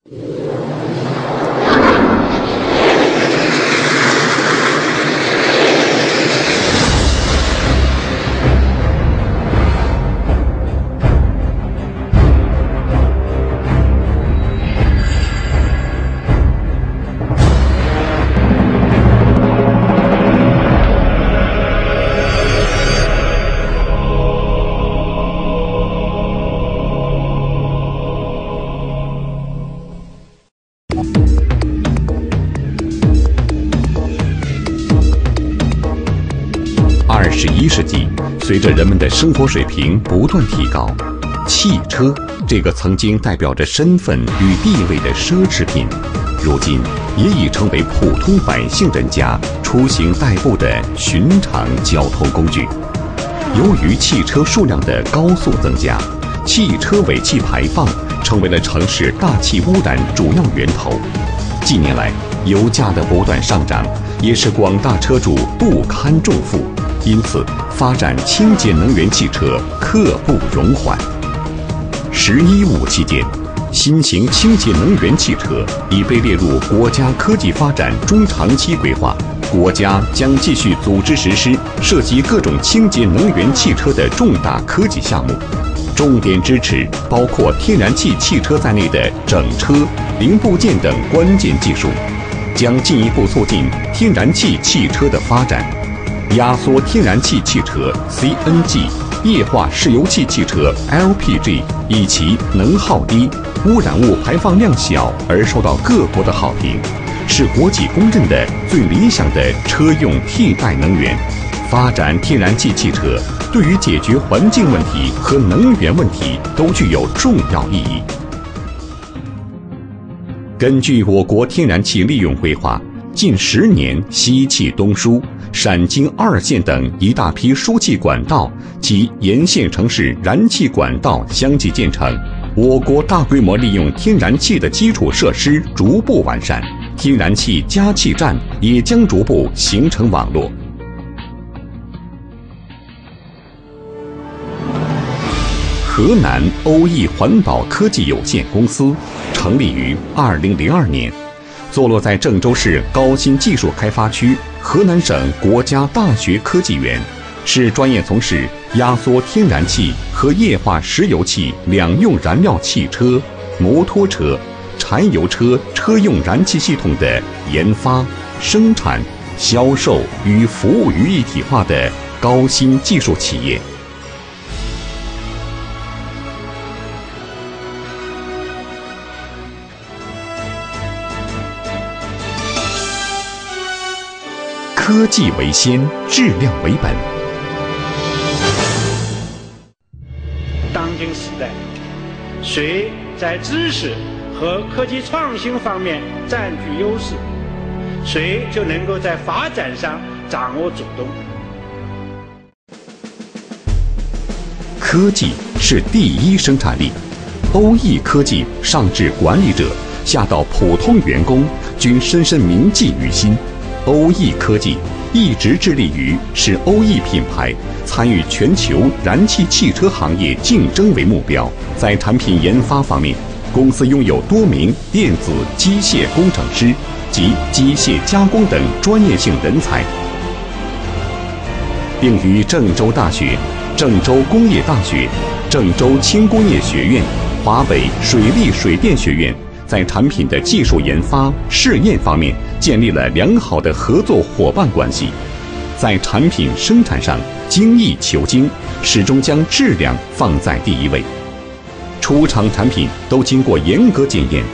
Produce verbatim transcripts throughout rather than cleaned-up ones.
二十一世纪，随着人们的生活水平不断提高，汽车这个曾经代表着身份与地位的奢侈品，如今也已成为普通百姓人家出行代步的寻常交通工具。由于汽车数量的高速增加，汽车尾气排放成为了城市大气污染主要源头。近年来，油价的不断上涨，也使广大车主不堪重负。因此，发展清洁能源汽车刻不容缓。“十一五”期间，新型清洁能源汽车已被列入国家科技发展中长期规划，国家将继续组织实施涉及各种清洁能源汽车的重大科技项目，重点支持包括天然气汽车在内的整车、零部件等关键技术，将进一步促进天然气汽车的发展。压缩天然气汽车 C N G、液化石油气汽车 L P G 以其能耗低、污染物排放量小而受到各国的好评，是国际公认的最理想的车用替代能源。发展天然气汽车对于解决环境问题和能源问题都具有重要意义。根据我国天然气利用规划，近十年西气东输，陕京二线等一大批输气管道及沿线城市燃气管道相继建成，我国大规模利用天然气的基础设施逐步完善，天然气加气站也将逐步形成网络。河南欧易环保科技有限公司成立于二零零二年，坐落在郑州市高新技术开发区河南省国家大学科技园，是专业从事压缩天然气和液化石油气两用燃料汽车、摩托车、柴油车车用燃气系统的研发、生产、销售与服务于一体化的高新技术企业。科技为先，质量为本。 当今时代，谁在知识和科技创新方面占据优势，谁就能够在发展上掌握主动。 科技是第一生产力，欧易科技上至管理者，下到普通员工，均深深铭记于心。欧易科技一直致力于使欧易品牌参与全球燃气汽车行业竞争为目标。在产品研发方面，公司拥有多名电子机械工程师及机械加工等专业性人才，并与郑州大学、郑州工业大学、郑州轻工业学院、华北水利水电学院在产品的技术研发、试验方面建立了良好的合作伙伴关系。在产品生产上精益求精，始终将质量放在第一位。出厂产品都经过严格检验。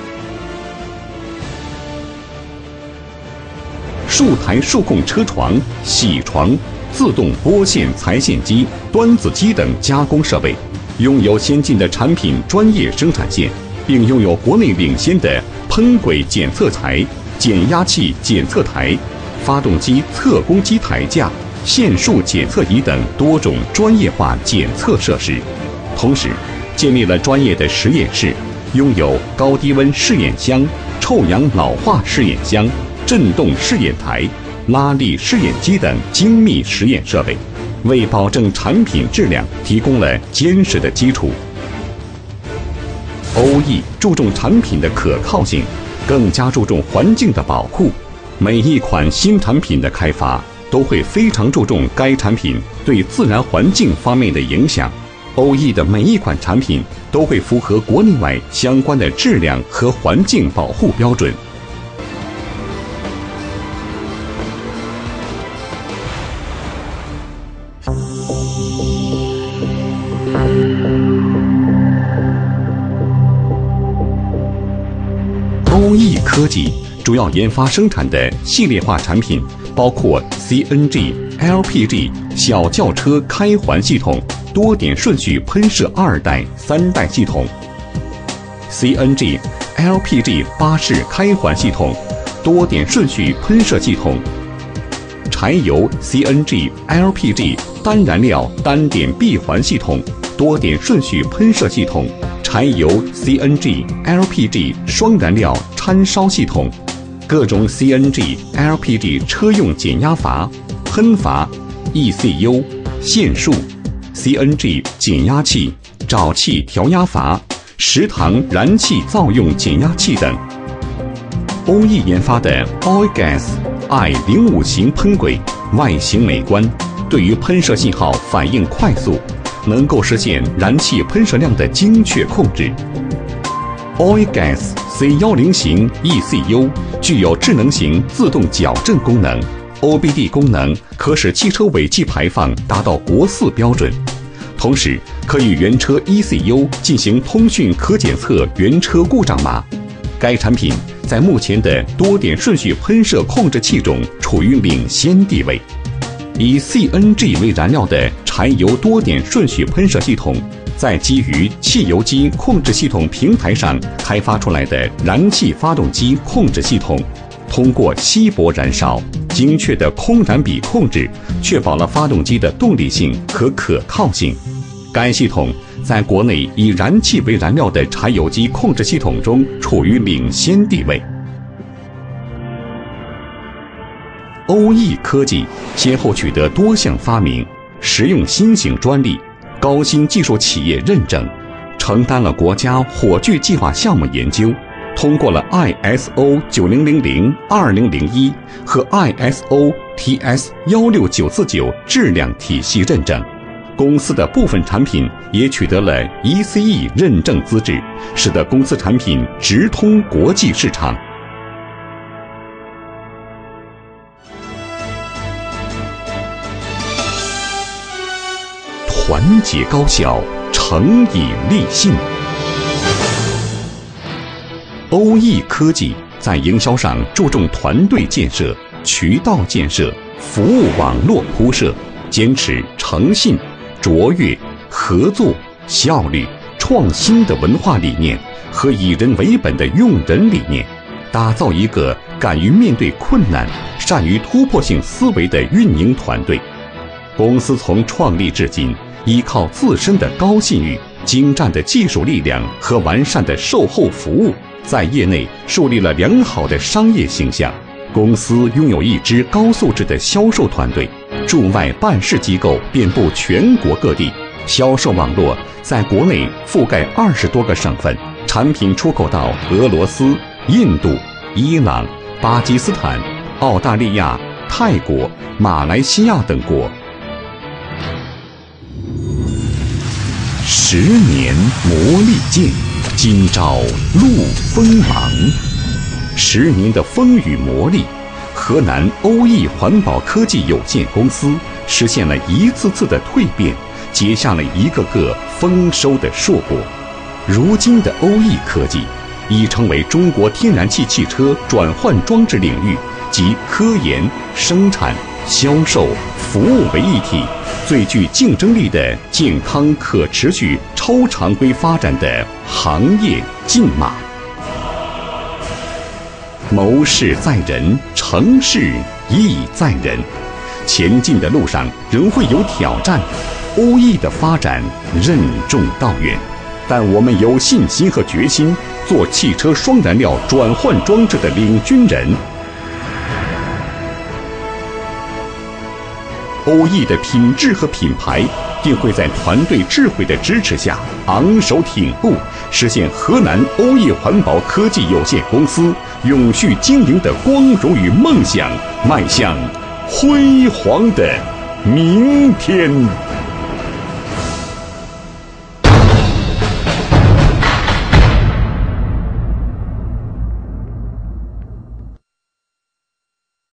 数台数控车床、铣床、自动拨线裁线机、端子机等加工设备，拥有先进的产品专业生产线，并拥有国内领先的喷轨检测台、减压器检测台、发动机测功机台架、线束检测仪等多种专业化检测设施。同时，建立了专业的实验室，拥有高低温试验箱、臭氧老化试验箱、振动试验台、拉力试验机等精密实验设备，为保证产品质量提供了坚实的基础。 欧易注重产品的可靠性，更加注重环境的保护。每一款新产品的开发都会非常注重该产品对自然环境方面的影响。欧易的每一款产品都会符合国内外相关的质量和环境保护标准。欧易科技主要研发生产的系列化产品包括 C N G、L P G 小轿车开环系统、多点顺序喷射二代、三代系统 ，C N G、L P G 巴士开环系统、多点顺序喷射系统，柴油 C N G、L P G 单燃料单点闭环系统、多点顺序喷射系统，柴油 C N G、L P G 双燃料掺烧系统，各种 C N G、L P G 车用减压阀、喷阀、E C U、线束、C N G 减压器、沼气调压阀、食堂燃气灶用减压器等。欧易研发的 O E G A S I 零五型喷轨外形美观，对于喷射信号反应快速，能够实现燃气喷射量的精确控制。O E G A S C 一零型 E C U 具有智能型自动矫正功能 ，O B D 功能可使汽车尾气排放达到国四标准，同时可与原车 E C U 进行通讯可检测原车故障码。该产品在目前的多点顺序喷射控制器中处于领先地位。以 C N G 为燃料的柴油多点顺序喷射系统，在基于汽油机控制系统平台上开发出来的燃气发动机控制系统，通过稀薄燃烧、精确的空燃比控制，确保了发动机的动力性和可靠性。该系统在国内以燃气为燃料的柴油机控制系统中处于领先地位。欧易科技先后取得多项发明、实用新型专利、高新技术企业认证，承担了国家火炬计划项目研究，通过了 I S O 九零零零、二零零一和 I S O T S 一六九四九质量体系认证。公司的部分产品也取得了 E C E 认证资质，使得公司产品直通国际市场。团结高效，诚以立信。欧易科技在营销上注重团队建设、渠道建设、服务网络铺设，坚持诚信、卓越、合作、效率、创新的文化理念和以人为本的用人理念，打造一个敢于面对困难、善于突破性思维的运营团队。公司从创立至今，依靠自身的高信誉、精湛的技术力量和完善的售后服务，在业内树立了良好的商业形象。公司拥有一支高素质的销售团队，驻外办事机构遍布全国各地，销售网络在国内覆盖二十多个省份，产品出口到俄罗斯、印度、伊朗、巴基斯坦、澳大利亚、泰国、马来西亚等国。十年磨砺剑，今朝露锋芒。十年的风雨磨砺，河南欧易环保科技有限公司实现了一次次的蜕变，结下了一个个丰收的硕果。如今的欧易科技已成为中国天然气汽车转换装置领域集科研、生产、销售、服务为一体，最具竞争力的健康可持续超常规发展的行业劲马。谋事在人，成事亦在人。前进的路上仍会有挑战，欧易的发展任重道远，但我们有信心和决心做汽车双燃料转换装置的领军人。 欧易的品质和品牌定会在团队智慧的支持下昂首挺步，实现河南欧易环保科技有限公司永续经营的光荣与梦想，迈向辉煌的明天。